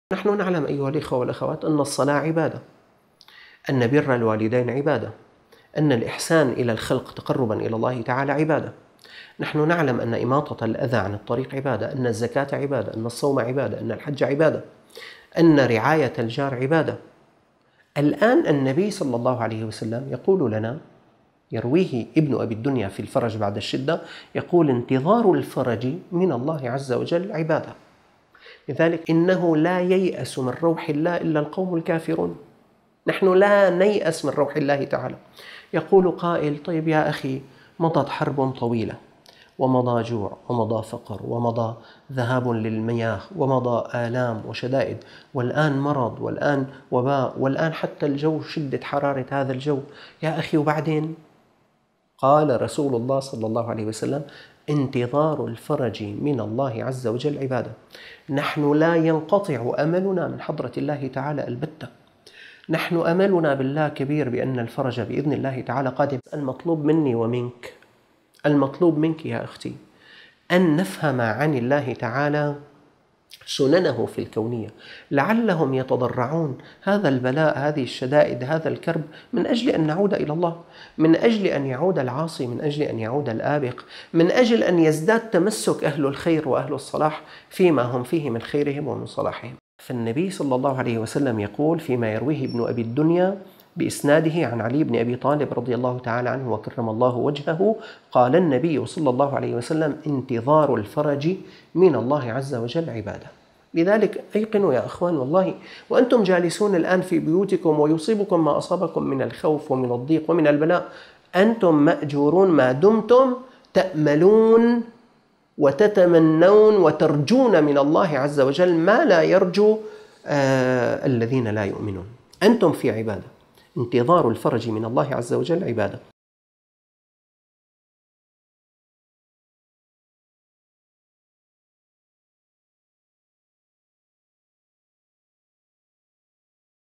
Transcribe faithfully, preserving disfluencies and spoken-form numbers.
نحن نعلم أيها الإخوة والأخوات أن الصلاة عبادة، أن بر الوالدين عبادة، أن الإحسان إلى الخلق تقربا إلى الله تعالى عبادة. نحن نعلم أن إماطة الأذى عن الطريق عبادة، أن الزكاة عبادة، أن الصوم عبادة، أن الحج عبادة، أن رعاية الجار عبادة. الآن النبي صلى الله عليه وسلم يقول لنا، يرويه ابن أبي الدنيا في الفرج بعد الشدة، يقول: انتظار الفرج من الله عز وجل عبادة. لذلك إنه لا ييأس من روح الله إلا القوم الكافرون. نحن لا نيأس من روح الله تعالى. يقول قائل: طيب يا أخي، مضت حرب طويلة، ومضى جوع، ومضى فقر، ومضى ذهاب للمياه، ومضى آلام وشدائد، والآن مرض، والآن وباء، والآن حتى الجو شدة حرارة هذا الجو. يا أخي وبعدين؟ قال رسول الله صلى الله عليه وسلم: انتظار الفرج من الله عز وجل عبادة. نحن لا ينقطع أملنا من حضرة الله تعالى البتة. نحن أملنا بالله كبير بأن الفرج بإذن الله تعالى قادم. المطلوب مني ومنك، المطلوب منك يا أختي، أن نفهم عن الله تعالى سننه في الكونية. لعلهم يتضرعون هذا البلاء، هذه الشدائد، هذا الكرب، من أجل أن نعود إلى الله، من أجل أن يعود العاصي، من أجل أن يعود الآبق، من أجل أن يزداد تمسك أهل الخير وأهل الصلاح فيما هم فيه من خيرهم ومن صلاحهم. فالنبي صلى الله عليه وسلم يقول فيما يرويه ابن أبي الدنيا بإسناده عن علي بن أبي طالب رضي الله تعالى عنه وكرم الله وجهه، قال النبي صلى الله عليه وسلم: انتظار الفرج من الله عز وجل عبادة. لذلك أيقنوا يا أخوان، والله وأنتم جالسون الآن في بيوتكم ويصيبكم ما أصابكم من الخوف ومن الضيق ومن البلاء، أنتم مأجورون ما دمتم تأملون وتتمنون وترجون من الله عز وجل ما لا يرجو آه الذين لا يؤمنون. أنتم في عبادة. انتظار الفرج من الله عز وجل عبادة.